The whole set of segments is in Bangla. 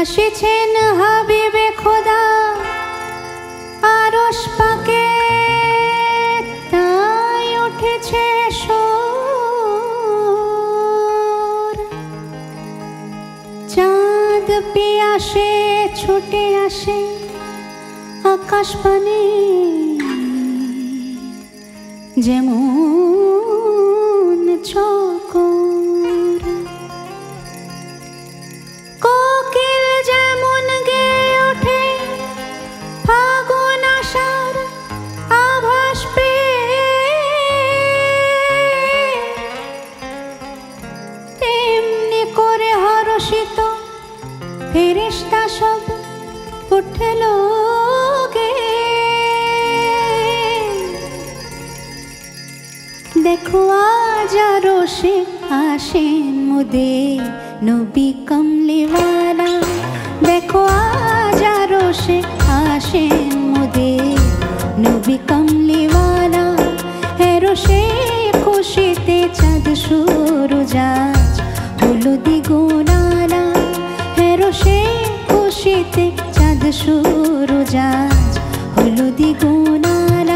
আসিছেন হাবিবে খোদা আরশ পাকে, তাই উঠেছে শোর। চাঁদ পিয়াসে ছুটে আসে আকাশ পানে, যেমন চকর। কোকিল যেমন গেয়ে ওঠে ফাগুন আষাঢ় আভাস পেয়ে, তেমনি করে হর্ষিত ফেরেশতা সব উঠল গে। দেখো আজ আরশে আসেন মোদের নবী কমলিওয়ালা, দেখো আজ আরশে আসেন মোদের নবী কমলিওয়ালা। হেরোশে খুশিতে চাঁদ সূরজ আজ হলো দ্বিগুণালা, হেরোশে খুশিতে চাঁদ সূরজ আজ হলো দ্বিগুণালা।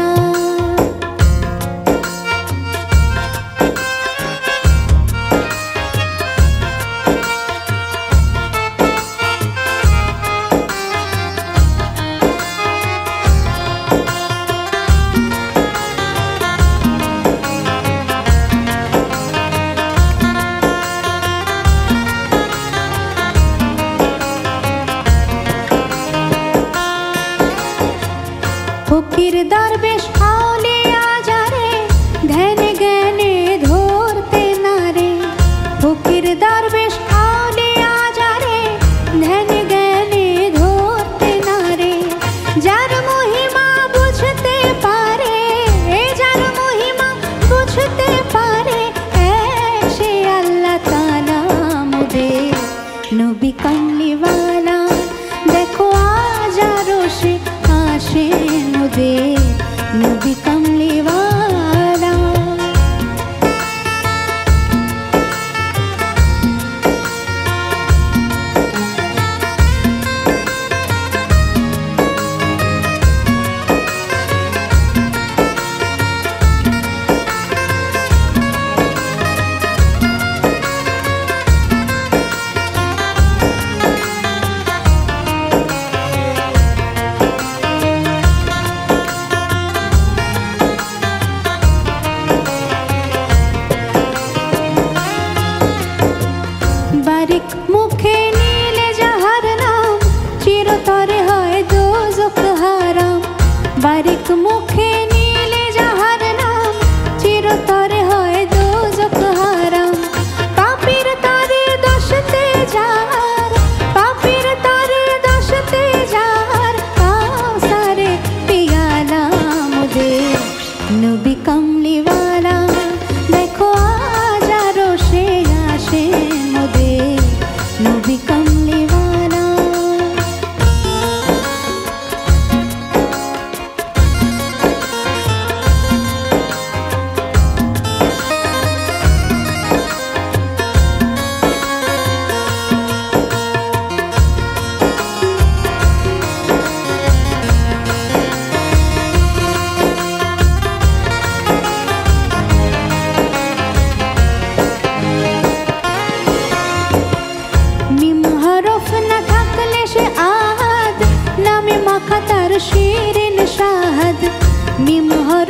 ফকির দরবেশ আউলিয়া যারে ধ্যানে জ্ঞানে ধরতে নারে, ফকির দরবেশ আউলিয়া যারে ধ্যানে জ্ঞানে ধরতে নারে। যার মহিমা বুঝতে পারে, যার মহিমা বুঝতে পারে, সে আল্লাহ তাআলা মোদের নবী কমলিওয়ালা। দেখো আজ আরশে আসেন মোদের নবী কমলিওয়ালা। বারিক মুখে নিলে যাহার নাম চিরতরে হয় দোজখ হারাম, বারিক মুখে নিলে যাহার নাম চিরতরে হয় দোজখ হারাম। পাপীর তারে দশতে যার, পাপীর তারে দশতে যার, কাউসারে পিয়ালা মোদের নবী কমলিওয়ালা। দেখো আজ আরশে আসেন মোদের নবী কমলিওয়ালা। মিম হরফ না থাকলে সে আহাদ, নামে মাখা তার শিরিন শাহাদ। মিম হরফ